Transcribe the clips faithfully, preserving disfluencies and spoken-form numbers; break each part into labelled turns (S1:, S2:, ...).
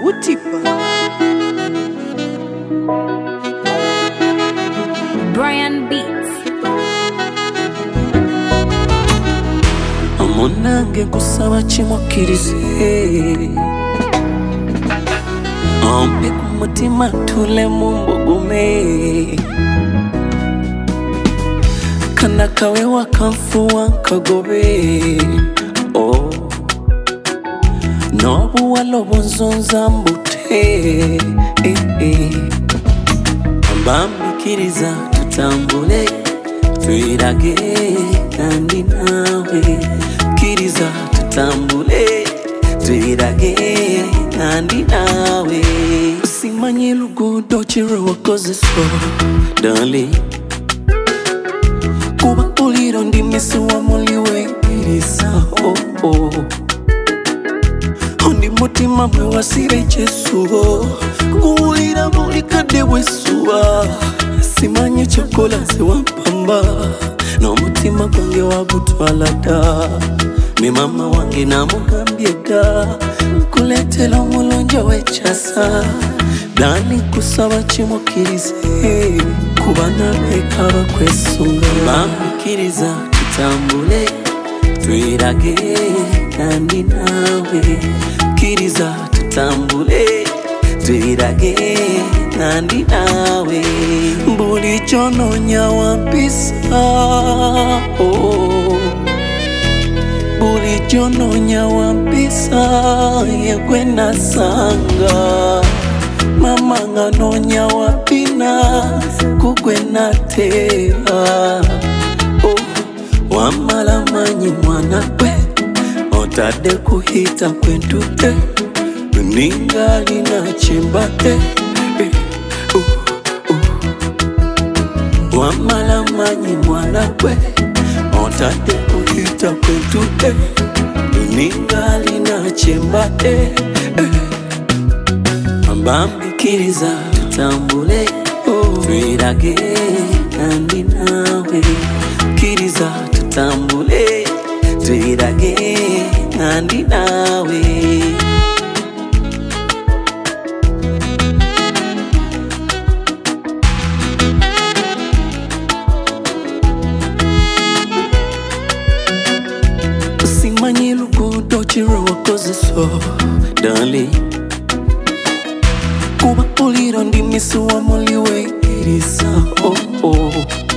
S1: Utipa
S2: Brian Beats.
S3: Amonange kusaba chimokirize Ampe kumutima tule mumbugume Kana kawe wakamfuwa kagobe Oh Nobu walobo nzonza mbute eh, eh. Ambambikiriza tutambule Tuirage kandi nawe Kiriza tutambule Tuirage kandi nawe Usimanye lugudo chiro wakoze so Darling Kuba uliro ndimisi wa muliwe Irisa oh oh Ondi mutima mwe wasire Jesu Kuulira mulika dewe suwa Simanye chokola se wampamba No mutima kwange wagutwala da Mi mama wange na mugambye da Kuletela mulonjo wechasa Dani kusaba chimokirize Kubana bekaba kwesunga Bambikiriza tutambule Tuirage kandi nawe Kiriza tutambule Tuirage kandi nawe Mbuli chono nyawa pisa oh. Mbuli chono nyawa pisa Yekwe na sanga Mama ngano nyawa pina Kukwe na tera oh. Wamala manyi mwana kwe Otade kuhita kwentute Ningali na chimbate eh, uh, uh. Wamala manyi mwana kwe Otade kuhita kwentute Ningali na chimbate eh. Ambambikiriza tutambule oh. Tuirage kandi nawe Kiriza tutambule Tuirage kandi nawe Usimanye lugudo chiro wakoze so Darling Kuba uliro ndimisi wa muliwe Irisa oh oh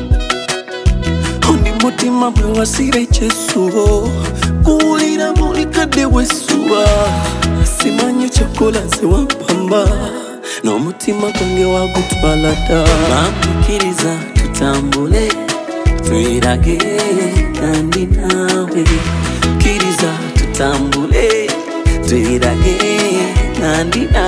S3: Ondi mutima mwe wasire Jesu Kuulira mulika dewe suwa Simanye chokola se wampamba No mutima kwange wagutwala da Bambikiriza tutambule Tuirage kandi nawe Kiriza tutambule Tuirage kandi nawe